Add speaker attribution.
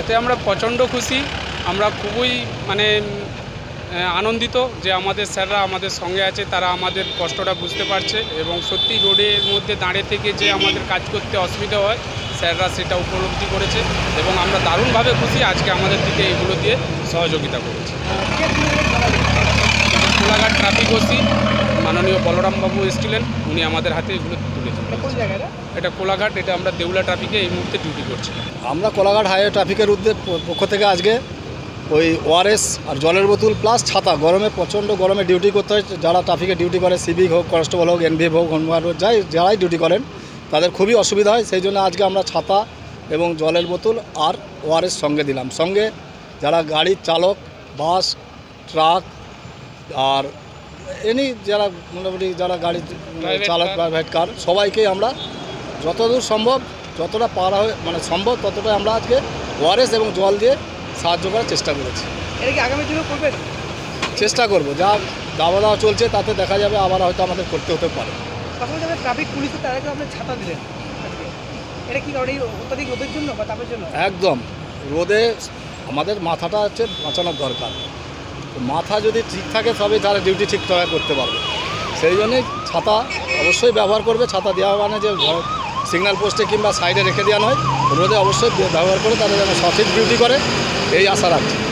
Speaker 1: এতে আমরা প্রচণ্ড খুশি। আমরা খুবই আনন্দিত যে আমাদের স্যাররা আমাদের সঙ্গে আছে, তারা আমাদের কষ্টটা বুঝতে পারছে এবং সত্যি রোডের মধ্যে দাঁড়িয়ে থেকে যে আমাদের কাজ করতে অসুবিধা হয় স্যাররা সেটা উপলব্ধি করেছে এবং আমরা দারুণভাবে খুশি আজকে আমাদের দিকে এগুলো দিয়ে সহযোগিতা করেছে। কোলাঘাট ট্রাফিক ওসি মাননীয় বলরামবাবু এসেছিলেন, উনি আমাদের হাতে এগুলো তুলেছেন। এটা কোলাঘাট, এটা আমরা দেউলা ট্রাফিকে এই মুহূর্তে ডিউটি করছি।
Speaker 2: আমরা কোলাঘাট হাইওয়ে ট্রাফিকের পক্ষ থেকে আজকে ওই ওআরএস আর জলের বোতল প্লাস ছাতা, গরমে প্রচণ্ড গরমে ডিউটি করতে হয়, যারা ট্রাফিকে ডিউটি করে সিভিক হোক, কনস্টেবল হোক, এনভিএফ হোক, হোমগার্ড হোক, যারাই ডিউটি করেন তাদের খুবই অসুবিধা হয়। সেই জন্য আজকে আমরা ছাতা এবং জলের বোতল আর ওআরএস সঙ্গে দিলাম। সঙ্গে যারা গাড়ির চালক, বাস, ট্রাক আর যারা মোটামুটি যারা গাড়ি চালক, প্রাইভেট কার, সবাইকে আমরা যতদূর সম্ভব, যতটা পারা সম্ভব ততটা আমরা আজকে ওআরএস এবং জল দিয়ে সাহায্য করার চেষ্টা করেছি।
Speaker 3: এটা কি আগামী দিনেও করবেন?
Speaker 2: চেষ্টা করব, যা দাওয়া দাওয়া চলছে তাতে দেখা যাবে আবার হয়তো আমাদের করতে হতে পারে।
Speaker 3: পাশাপাশি ট্রাফিক পুলিশের তাদেরকে আপনি ছাতা দিলেন, এটা কি কারণ? এই অত্যাধিক রোদের জন্য বা তাপের জন্য?
Speaker 2: একদম, রোদে আমাদের মাথাটা বাঁচানোর দরকার। মাথা যদি ঠিক থাকে তবে তারা ডিউটি ঠিকঠাক করতে পারবে। সেই জন্যই ছাতা অবশ্যই ব্যবহার করবে। ছাতা দেওয়া মানে যে সিগন্যাল পোস্টে কিংবা সাইডে রেখে দেওয়া নয়, রোদে অবশ্যই ব্যবহার করে তারা যেন সঠিক ডিউটি করে এই আশা রাখছি।